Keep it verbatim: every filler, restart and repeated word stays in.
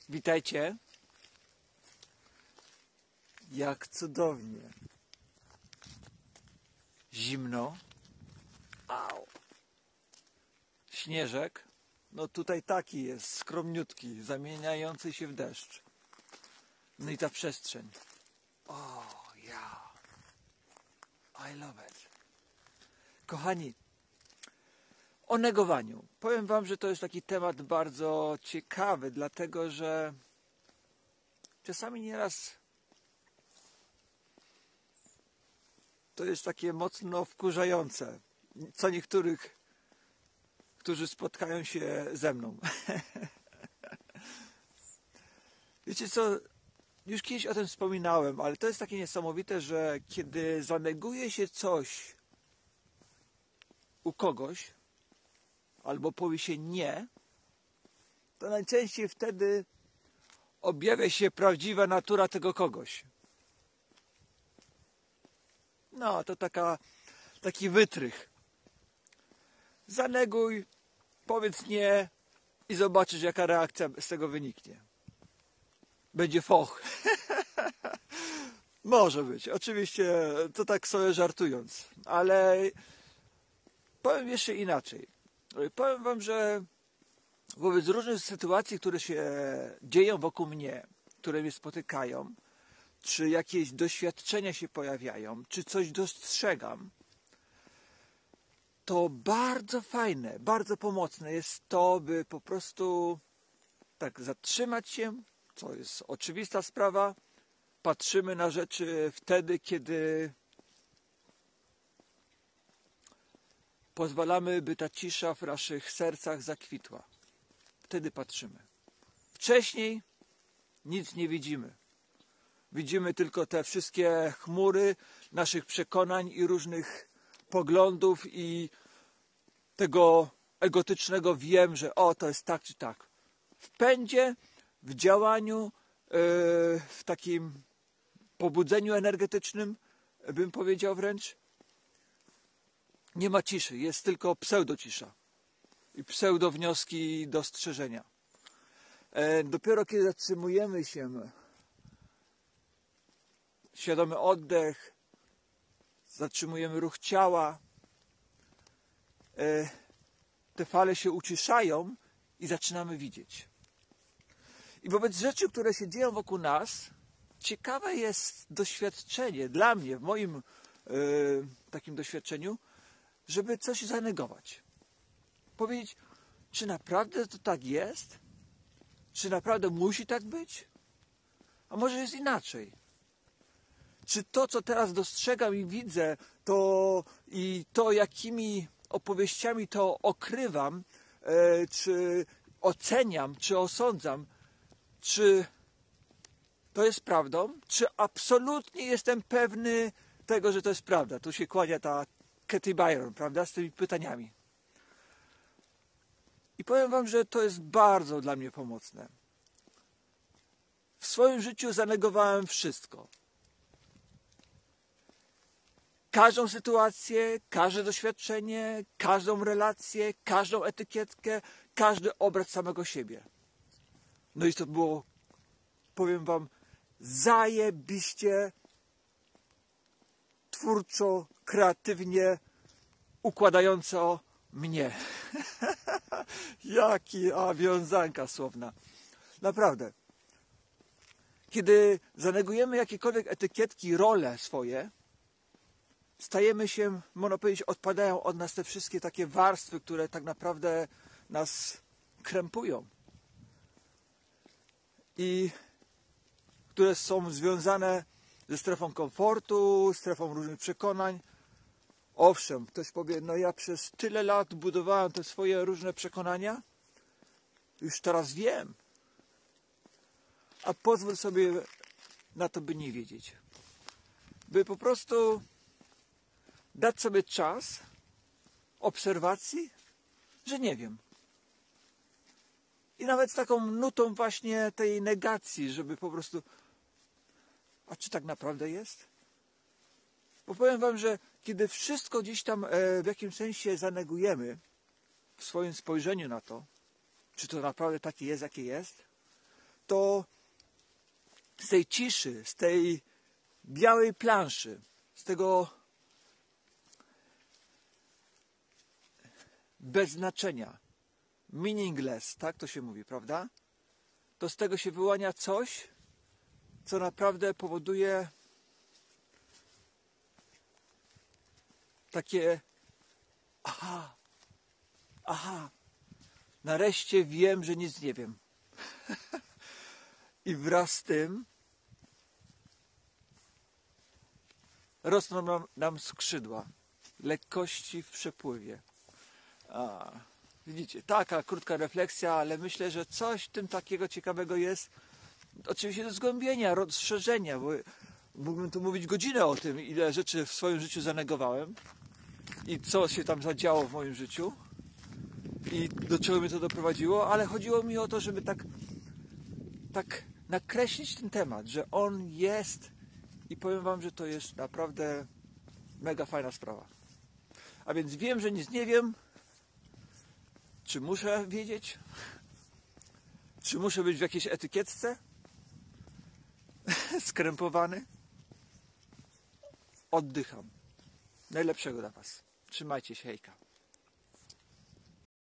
Witajcie. Jak cudownie. Zimno. Au. Śnieżek. No tutaj taki jest, skromniutki, zamieniający się w deszcz. No i ta przestrzeń. O, ja. I love it. Kochani, o negowaniu. Powiem wam, że to jest taki temat bardzo ciekawy, dlatego że czasami nieraz to jest takie mocno wkurzające. Co niektórych, którzy spotkają się ze mną. Wiecie co, już kiedyś o tym wspominałem, ale to jest takie niesamowite, że kiedy zaneguje się coś u kogoś, albo powie się nie, to najczęściej wtedy objawia się prawdziwa natura tego kogoś. No, to taka, taki wytrych. Zaneguj, powiedz nie i zobaczysz, jaka reakcja z tego wyniknie. Będzie foch. Może być. Oczywiście to tak sobie żartując, ale powiem jeszcze inaczej. Powiem wam, że wobec różnych sytuacji, które się dzieją wokół mnie, które mnie spotykają, czy jakieś doświadczenia się pojawiają, czy coś dostrzegam, to bardzo fajne, bardzo pomocne jest to, by po prostu tak zatrzymać się, co jest oczywista sprawa. Patrzymy na rzeczy wtedy, kiedy pozwalamy, by ta cisza w naszych sercach zakwitła. Wtedy patrzymy. Wcześniej nic nie widzimy. Widzimy tylko te wszystkie chmury naszych przekonań i różnych poglądów i tego egotycznego wiem, że o, to jest tak czy tak. W pędzie, w działaniu, w takim pobudzeniu energetycznym, bym powiedział wręcz, nie ma ciszy, jest tylko pseudocisza i pseudownioski do strzeżenia. Dopiero kiedy zatrzymujemy się, świadomy oddech, zatrzymujemy ruch ciała, te fale się uciszają i zaczynamy widzieć. I wobec rzeczy, które się dzieją wokół nas, ciekawe jest doświadczenie dla mnie, w moim yy, takim doświadczeniu, żeby coś zanegować. Powiedzieć, czy naprawdę to tak jest? Czy naprawdę musi tak być? A może jest inaczej? Czy to, co teraz dostrzegam i widzę, to i to, jakimi opowieściami to okrywam, e, czy oceniam, czy osądzam, czy to jest prawdą? Czy absolutnie jestem pewny tego, że to jest prawda? Tu się kłania ta Katy Byron, prawda, z tymi pytaniami. I powiem wam, że to jest bardzo dla mnie pomocne. W swoim życiu zanegowałem wszystko. Każdą sytuację, każde doświadczenie, każdą relację, każdą etykietkę, każdy obraz samego siebie. No i to było, powiem wam, zajebiście twórczo, kreatywnie układająco mnie. Jaki, a wiązanka słowna. Naprawdę. Kiedy zanegujemy jakiekolwiek etykietki, role swoje, stajemy się, można powiedzieć, odpadają od nas te wszystkie takie warstwy, które tak naprawdę nas krępują. I które są związane ze strefą komfortu, strefą różnych przekonań. Owszem, ktoś powie, no ja przez tyle lat budowałem te swoje różne przekonania, już teraz wiem. A pozwól sobie na to, by nie wiedzieć. By po prostu dać sobie czas obserwacji, że nie wiem. I nawet z taką nutą właśnie tej negacji, żeby po prostu, a czy tak naprawdę jest? Bo powiem wam, że kiedy wszystko gdzieś tam w jakimś sensie zanegujemy w swoim spojrzeniu na to, czy to naprawdę takie jest, jakie jest, to z tej ciszy, z tej białej planszy, z tego bez znaczenia, meaningless, tak to się mówi, prawda? To z tego się wyłania coś, co naprawdę powoduje takie aha, aha, nareszcie wiem, że nic nie wiem. I wraz z tym rosną nam, nam skrzydła, lekkości w przepływie. A, widzicie, taka krótka refleksja, ale myślę, że coś w tym takiego ciekawego jest. Oczywiście do zgłębienia, rozszerzenia, bo mógłbym tu mówić godzinę o tym, ile rzeczy w swoim życiu zanegowałem i co się tam zadziało w moim życiu i do czego mnie to doprowadziło, ale chodziło mi o to, żeby tak, tak nakreślić ten temat, że on jest i powiem wam, że to jest naprawdę mega fajna sprawa. A więc wiem, że nic nie wiem. Czy muszę wiedzieć? Czy muszę być w jakiejś etykietce? Skrępowany? Oddycham. Najlepszego dla was. Trzymajcie się, hejka.